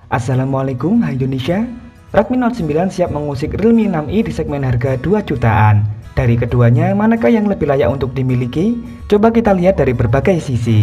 Assalamualaikum, hai Indonesia. Redmi Note 9 siap mengusik Realme 6i di segmen harga 2 jutaan. Dari keduanya, manakah yang lebih layak untuk dimiliki? Coba kita lihat dari berbagai sisi.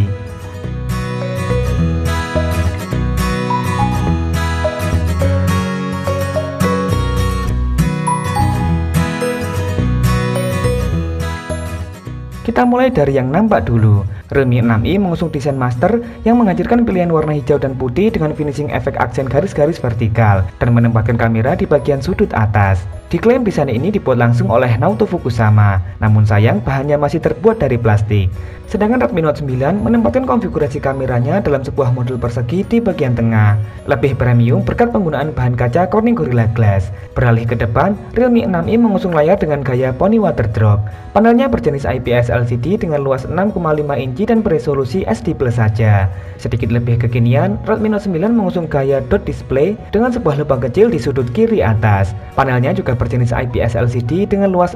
Kita mulai dari yang nampak dulu. Realme 6i mengusung desain master yang menghadirkan pilihan warna hijau dan putih dengan finishing efek aksen garis-garis vertikal dan menempatkan kamera di bagian sudut atas. Diklaim desain ini dibuat langsung oleh Naoto Fukusama, namun sayang bahannya masih terbuat dari plastik. Sedangkan Redmi Note 9 menempatkan konfigurasi kameranya dalam sebuah model persegi di bagian tengah. Lebih premium berkat penggunaan bahan kaca Corning Gorilla Glass. Beralih ke depan, Realme 6i mengusung layar dengan gaya Pony Water Drop. Panelnya berjenis IPS LCD dengan luas 6,5 inci dan beresolusi SD Plus saja. Sedikit lebih kekinian, Redmi Note 9 mengusung gaya dot display dengan sebuah lubang kecil di sudut kiri atas. Panelnya juga berjenis IPS LCD dengan luas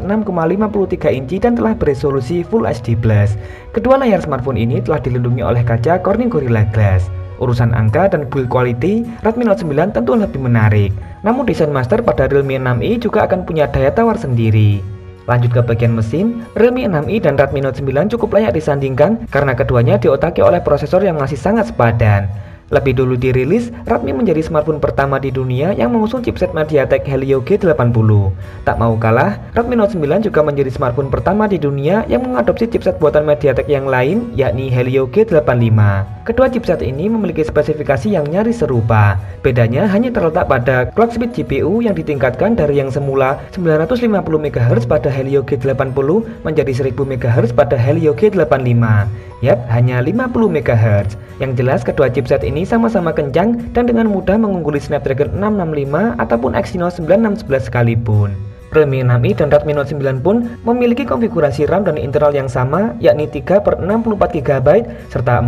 6,53 inci dan telah beresolusi Full HD Plus. Kedua layar smartphone ini telah dilindungi oleh kaca Corning Gorilla Glass. Urusan angka dan build quality, Redmi Note 9 tentu lebih menarik. Namun desain master pada Realme 6i juga akan punya daya tawar sendiri. Lanjut ke bagian mesin, Realme 6i dan Redmi Note 9 cukup layak disandingkan karena keduanya diotaki oleh prosesor yang masih sangat sepadan. Lebih dulu dirilis, Redmi menjadi smartphone pertama di dunia yang mengusung chipset MediaTek Helio G80. Tak mau kalah, Redmi Note 9 juga menjadi smartphone pertama di dunia yang mengadopsi chipset buatan MediaTek yang lain, yakni Helio G85. Kedua chipset ini memiliki spesifikasi yang nyaris serupa. Bedanya hanya terletak pada clock speed GPU yang ditingkatkan dari yang semula 950 MHz pada Helio G80 menjadi 1000 MHz pada Helio G85. Yap, hanya 50 MHz. Yang jelas kedua chipset ini sama-sama kencang dan dengan mudah mengungguli Snapdragon 665 ataupun Exynos 9611 sekalipun. Realme 6i dan Redmi Note 9 pun memiliki konfigurasi RAM dan internal yang sama, yakni 3/64 GB serta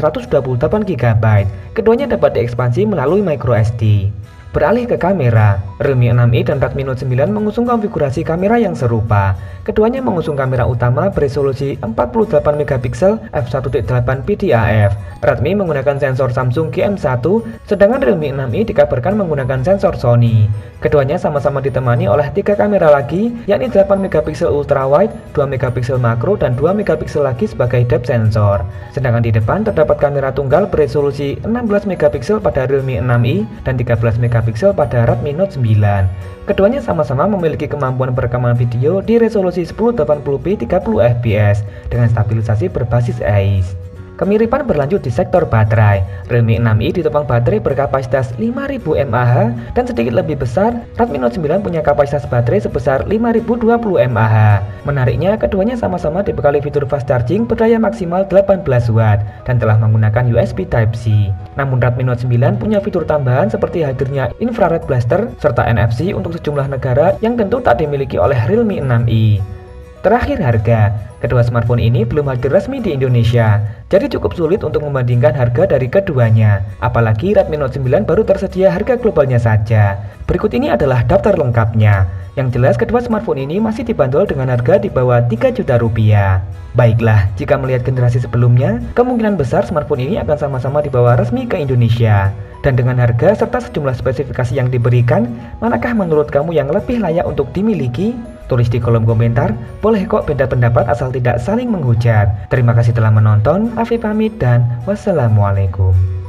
4/128 GB. Keduanya dapat diekspansi melalui microSD. Beralih ke kamera, Realme 6i dan Redmi Note 9 mengusung konfigurasi kamera yang serupa. Keduanya mengusung kamera utama beresolusi 48 MP f1.8 PDAF. Redmi menggunakan sensor Samsung GM1, sedangkan Realme 6i dikabarkan menggunakan sensor Sony. Keduanya sama-sama ditemani oleh 3 kamera lagi, yakni 8 MP ultrawide, 2 MP makro, dan 2 MP lagi sebagai depth sensor. Sedangkan di depan terdapat kamera tunggal beresolusi 16 MP pada Realme 6i dan 13 MP pada Redmi Note 9. Keduanya sama-sama memiliki kemampuan perekaman video di resolusi 1080p 30fps dengan stabilisasi berbasis AIS. Kemiripan berlanjut di sektor baterai. Realme 6i ditopang baterai berkapasitas 5000 mAh dan sedikit lebih besar, Redmi Note 9 punya kapasitas baterai sebesar 5020 mAh. Menariknya, keduanya sama-sama dibekali fitur fast charging berdaya maksimal 18 Watt dan telah menggunakan USB Type-C. Namun Redmi Note 9 punya fitur tambahan seperti hadirnya infrared blaster serta NFC untuk sejumlah negara yang tentu tak dimiliki oleh Realme 6i. Terakhir harga, kedua smartphone ini belum hadir resmi di Indonesia, jadi cukup sulit untuk membandingkan harga dari keduanya. Apalagi Redmi Note 9 baru tersedia harga globalnya saja. Berikut ini adalah daftar lengkapnya. Yang jelas kedua smartphone ini masih dibanderol dengan harga di bawah 3 juta rupiah. Baiklah, jika melihat generasi sebelumnya, kemungkinan besar smartphone ini akan sama-sama dibawa resmi ke Indonesia. Dan dengan harga serta sejumlah spesifikasi yang diberikan, manakah menurut kamu yang lebih layak untuk dimiliki? Tulis di kolom komentar, boleh kok beda pendapat asal tidak saling menghujat. Terima kasih telah menonton, Afif pamit dan wassalamualaikum.